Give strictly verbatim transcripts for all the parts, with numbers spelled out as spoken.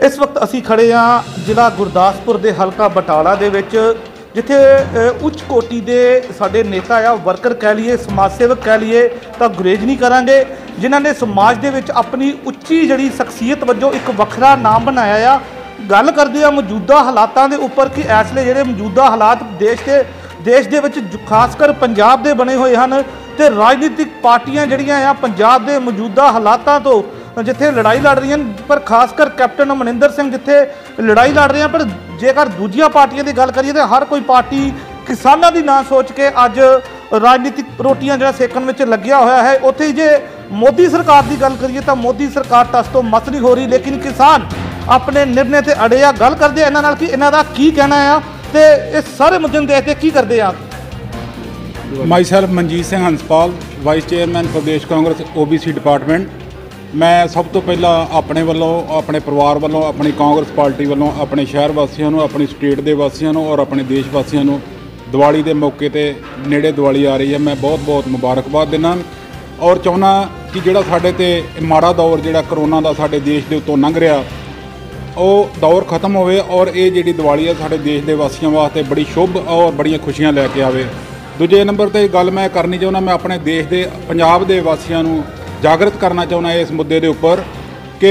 इस वक्त असी खड़े हाँ जिला गुरदासपुर के हलका बटाला दे विच जिथे उच्च कोटि के साडे नेता आ वर्कर कह लीए समाज सेवक कह लीए तो गुरेज नहीं करांगे जिन्होंने समाज दे विच अपनी उच्ची जड़ी शख्सियत वजों एक वखरा नाम बनाया आ। गल करदे आ मौजूदा हालातां दे उपर कि इसले जिहड़े मौजूदा हालात देश के देश दे विच खासकर पंजाब दे बने हुए हैं तो राजनीतिक पार्टियां जिहड़ियां आ पंजाब दे मौजूदा हालातां तो जिथे लड़ाई लड़ रही हैं, पर खासकर कैप्टन अमरिंदर सिंह जिथे लड़ाई लड़ रहे हैं, पर जेकर दूजिया पार्टियों की गल करिए तो हर कोई पार्टी किसानों की ना सोच के अज राजनीतिक रोटियां जो सेकन में लग्या होया है। उत्थे जे मोदी सरकार की गल करिए तो मोदी सरकार टस तो मस नहीं हो रही, लेकिन किसान अपने निर्णय से अड़े आ। गल करते इन्हां नाल कि इन्हां दा की कहना है तो इस सारे मुद्दे नूं देखते की करते आ। Myself Manjeet Singh Hanspal, vice chairman प्रदेश Congress O B C department. मैं सब तो पहला अपने वालों अपने परिवार वालों अपनी कांग्रेस पार्टी वालों अपने शहर वासियों नूं अपनी स्टेट के वासियों नूं और अपने देश वासियों नूं दिवाली के मौके ते नेड़े दिवाली आ रही है, मैं बहुत बहुत मुबारकबाद देना और चाहुंदा कि जिहड़ा साडे ते माड़ा दौर जिहड़ा करोना का साडे देश के उत्तों लंघ रहा वो दौर खत्म होवे और ये जिहड़ी दिवाली है साडे देश के वासियों वास्ते बड़ी शुभ और बड़ियां खुशियां लैके आवे। दूजे नंबर ते गल मैं करनी चाहुंदा, मैं अपने देश के पंजाब के वासियों नूं जागृत करना चाहना इस मुद्दे के उपर कि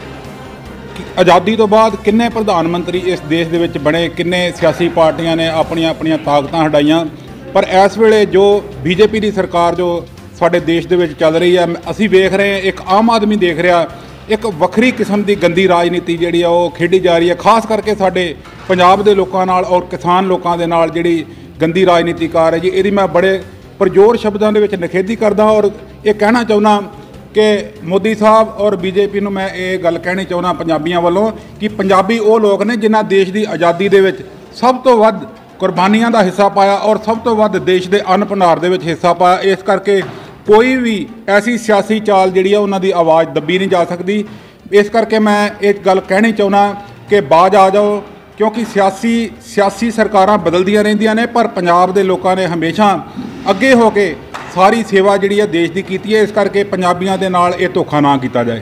आज़ादी तो बाद किन्ने प्रधानमंत्री इस देश दे विच बने, किन्ने सियासी पार्टियां ने अपनियां अपनियां ताकत हटाइयां, पर इस वेले जो बीजेपी की सरकार जो साडे देश दे विच चल रही है, असी वेख रहे हैं एक आम आदमी देख रहा एक वक्री किस्म की गंदी राजनीति जिहड़ी आ वो खेडी जा रही है, खास करके साडे पंजाब के लोगों नाल और किसान लोगों के नाल जिहड़ी गंदी राजनीति कार है जी, इहदी मैं बड़े परजोर शब्दों के निखेधी करदा और ये कहना चाहुंदा कि मोदी साहब और बीजेपी नूं मैं ये गल कहनी चाहुंदा पंजाबियों वालों कि पंजाबी वो लोग ने जिन्हां देश की आज़ादी दे विच सब तो वध कुर्बानियां का हिस्सा पाया और सब तो वध देश के अन्न भंडार दे विच हिस्सा पाया। इस करके कोई भी ऐसी सियासी चाल जिहड़ी है उन्हां दी आवाज़ दबी नहीं जा सकती। इस करके मैं एक गल कहनी चाहुंदा कि बाज आ जाओ, क्योंकि सियासी सियासी सरकारां बदलदियां रहिंदियां ने, पर पंजाब के लोगों ने हमेशा अगे हो के सारी सेवा जिहड़ी है देश की कीती है। इस करके पंजाबियों के नाल ये धोखा ना किया जाए।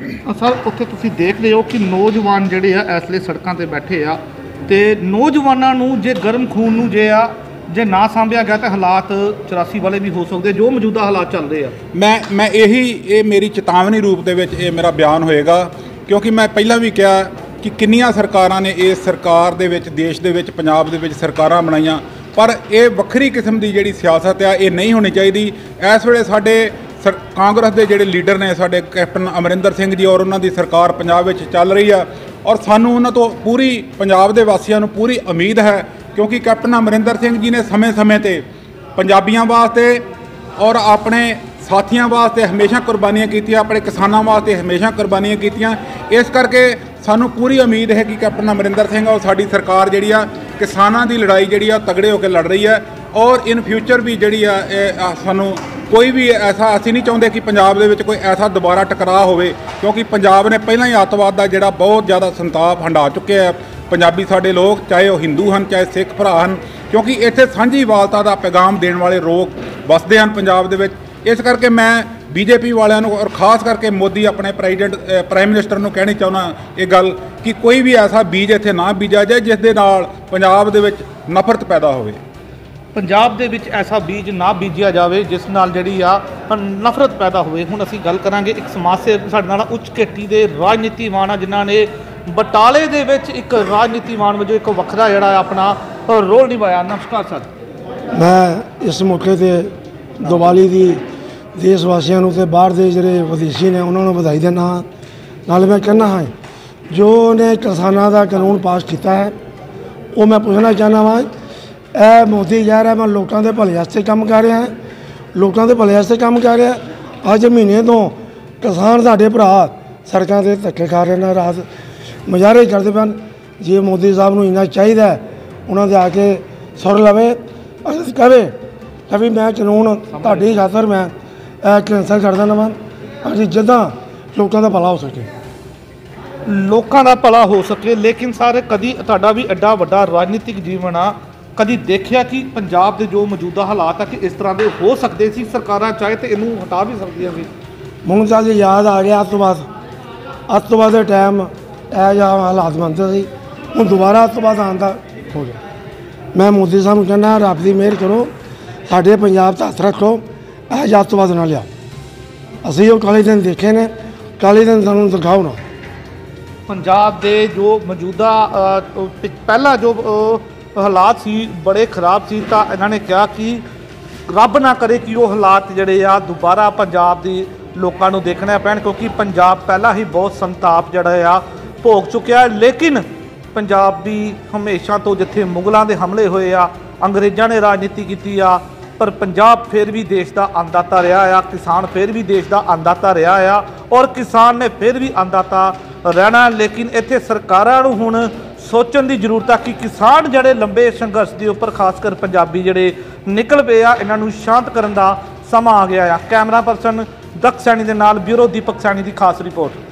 सर उत्थे तुसीं देख रहे हो कि नौजवान जिहड़े आ इसलिए सड़कों पर बैठे आ ते नौजवानों नूं जे गर्म खून नूं जे आ जे ना सांभिया गया तो हालात चौरासी वाले भी हो सकते जो मौजूदा हालात चल रहे हैं। मैं मैं यही ये मेरी चेतावनी रूप दे विच ये मेरा बयान होएगा, क्योंकि मैं पहला भी कहा कि किन्नियां सरकारां ने इस सरकार दे विच देश दे विच पंजाब दे विच सरकारां बनाईयां, पर यह वक्री किस्म की जिहड़ी सियासत है ये नहीं होनी चाहिए। इस वेले साडे सर कांग्रेस के जिहड़े लीडर ने साडे कैप्टन अमरिंदर सिंह जी और उन्हां दी सरकार पंजाब विच चल रही है और सानू उन्हां तो पूरी पंजाब के वासियों नूं पूरी उम्मीद है, क्योंकि कैप्टन अमरिंदर सिंह जी ने समय समय ते पंजाबियों वास्ते और अपने साथियों वास्ते हमेशा कुर्बानियां कीतियां, अपने किसानों वास्ते हमेशा कुर्बानियां कीतियां। इस करके सानू पूरी उम्मीद है कि कैप्टन अमरिंदर सिंह और साडी सरकार जिहड़ी आ किसानों की लड़ाई जिहड़ी आ तगड़े होकर लड़ रही है और इन फ्यूचर भी जिहड़ी आ सानू कोई भी ऐसा असीं नहीं चाहुंदे कि पंजाब दे विच कोई ऐसा दोबारा टकराव होवे, क्योंकि पंजाब ने पहलां ही अतवाद का जिहड़ा बहुत ज़्यादा संताप हंडा चुके हैं पंजाबी साडे लोग, चाहे वो हिंदू हैं चाहे सिख भरा हैं, क्योंकि इत्थे सांझी वालता का पैगाम देने वाले लोग वसदे हैं पंजाब दे विच। इस करके मैं बीजेपी वालियां नूं और खास करके मोदी अपने प्रेजिडेंट प्राइम मिनिस्टर नूं कहनी चाहुंदा ये गल कि कोई भी ऐसा बीज इत्थे ना बीजा जाए जिस दे नाल पंजाब दे विच नफरत पैदा होवे। पंजाब दे विच ऐसा बीज ना बीजिया जाए जिस नाल जिहड़ी आ नफरत पैदा होवे। हुण असीं गल करांगे एक समाज सेवक साडे नाल उच्च कोटि दे राजनीतिवान आ जिन्हां ने बटाले दे विच एक राजनीतिवान वजों एक वखरा जिहड़ा अपना रोल निभाया। नमस्कार सर। मैं इस मौके ते दिवाली की देश वासियों ते बाहर दे जिहड़े विदेशी ने उन्होंने बधाई देना। नाल मैं कहना हाँ जो ने किसानों का कानून पास किया है वो मैं पूछना चाहना वा, ए मोदी कह रहा मैं लोगों के भले वास्ते काम कर रहा है, लोगों के भले वास्ते काम कर रहा। अज महीने तो किसान साडे भरा सड़कों से धक्के खा रहे हैं, रात मुजाहरे करते पे। जे मोदी साहब नूं इन्ना चाहिए उन्होंने आके सुर लवे कहे कभी मैं कानून तुहाडी खातर मैं कैंसल कर देना वा, अभी जिदा लोगों का भला हो सके लोगों का भला हो सके। लेकिन सारे कभी तुहाडा भी एडा वड्डा राजनीतिक जीवन आ कभी देखिया कि पंजाब के जो मौजूदा हालात है कि इस तरह के हो सकते सी, सरकारां चाहे तो इनू हटा भी सकदियां सी। मुझे तो याद आ गया अज तो बाद अज तो बाद टाइम ਇਹ ਜਿਹਾ ਹਾਲਾਤ ਬਣਦੇ ਸੀ। ਹੁਣ ਦੁਬਾਰਾ ਉਸ ਤੋਂ ਬਾਅਦ ਆਉਣ ਦਾ ਹੋ ਗਿਆ। ਮੈਂ ਮੋਦੀ ਸਾਹਿਬ ਨੂੰ ਕਹਿੰਦਾ ਰੱਬ ਦੀ ਮਿਹਰ ਕਰੋ, ਸਾਡੇ ਪੰਜਾਬ 'ਤੇ ਹੱਥ ਰੱਖੋ, ਇਹ ਜਿਹਾ ਤੋਂ ਬਾਅਦ ਨਾ ਲਿਆ। ਅਸੀਂ ਉਹ ਕਾਲੇ ਦਿਨ ਦੇਖੇ ਨੇ, ਕਾਲੇ ਦਿਨ ਸਾਨੂੰ ਦਿਖਾਓ ਨਾ। ਪੰਜਾਬ ਦੇ ਜੋ ਮੌਜੂਦਾ ਅ, ਪਿ- ਪਹਿਲਾਂ ਜੋ ਅ, ਹਾਲਾਤ ਸੀ ਬੜੇ ਖਰਾਬ ਸੀ, ਤਾਂ ਇਹਨਾਂ ਨੇ ਕਿਹਾ ਕਿ ਰੱਬ ਨਾ ਕਰੇ ਕਿ ਉਹ ਹਾਲਾਤ ਜਿਹੜੇ ਆ ਦੁਬਾਰਾ ਪੰਜਾਬ ਦੀ ਲੋਕਾਂ ਨੂੰ ਦੇਖਣੇ ਪੈਣ, ਕਿਉਂਕਿ ਪੰਜਾਬ ਪਹਿਲਾਂ ਹੀ ਬਹੁਤ ਸੰਤਾਪ ਜਿਹੜਾ ਆ ਭੋਗ ਚੁੱਕਿਆ। ਲੇਕਿਨ ਪੰਜਾਬ ਦੀ ਹਮੇਸ਼ਾ ਤੋਂ ਜਿੱਥੇ ਮੁਗਲਾਂ ਦੇ ਹਮਲੇ ਹੋਏ ਆ, ਅੰਗਰੇਜ਼ਾਂ ਨੇ ਰਾਜਨੀਤੀ ਕੀਤੀ ਆ, ਪਰ ਪੰਜਾਬ ਫਿਰ ਵੀ ਦੇਸ਼ ਦਾ ਅੰਨਦਾਤਾ ਰਿਹਾ ਆ, ਕਿਸਾਨ ਫਿਰ ਵੀ ਦੇਸ਼ ਦਾ ਅੰਨਦਾਤਾ ਰਿਹਾ ਆ, ਔਰ ਕਿਸਾਨ ਨੇ ਫਿਰ ਵੀ ਅੰਨਦਾਤਾ ਰਹਿਣਾ। ਲੇਕਿਨ ਇੱਥੇ ਸਰਕਾਰਾਂ ਨੂੰ ਹੁਣ ਸੋਚਣ ਦੀ ਜ਼ਰੂਰਤ ਆ ਕਿ ਕਿਸਾਨ ਜਿਹੜੇ ਲੰਬੇ ਸੰਘਰਸ਼ ਦੇ ਉੱਪਰ ਖਾਸ ਕਰ ਪੰਜਾਬੀ ਜਿਹੜੇ ਨਿਕਲ ਪਏ ਆ, ਇਹਨਾਂ ਨੂੰ ਸ਼ਾਂਤ ਕਰਨ ਦਾ ਸਮਾਂ ਆ ਗਿਆ ਆ। ਕੈਮਰਾ ਪਰਸਨ ਦਕਸ਼ ਸੈਣੀ ਦੇ ਨਾਲ ਬਿਊਰੋ ਦੀਪਕ ਸੈਣੀ ਦੀ ਖਾਸ ਰਿਪੋਰਟ।